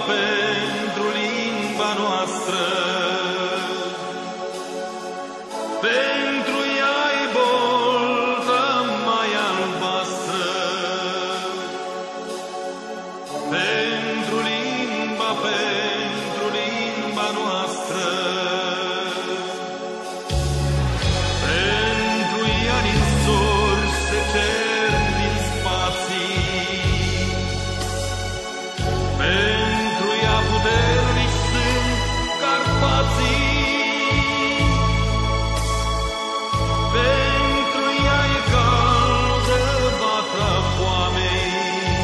pentru limba noastră. Pentru ea-i bolta mai albastră. Pentru limba noastră. Pentru ea din sori se cer din spații. Pentru ea puternici sunt Carpații. Pentru ea e caldă vatra foamei.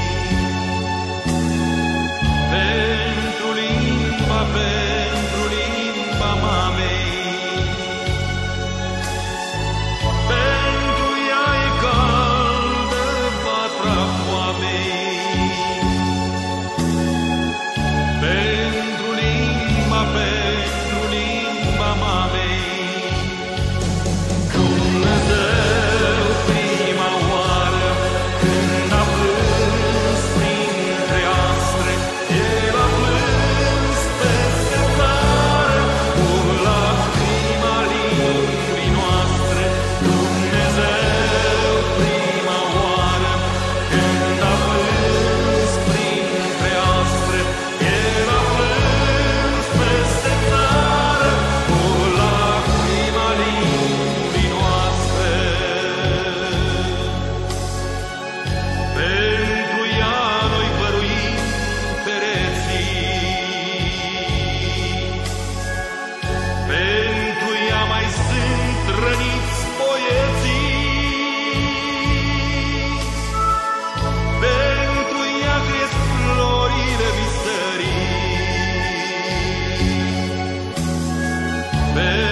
Pentru limba mamei. Pentru ea e caldă vatra foamei. Pentru limba mamei. Dumnezeu prima oară când a plâns printre astre, El a plâns peste țară cu lacrima limbii noastre. Dumnezeu prima oară când a plâns printre astre, El a plâns peste țară cu lacrima limbii noastre. Pentru ea noi văruim pereții. Pentru ea mai sunt răniți poeții. Pentru ea cresc florile visării.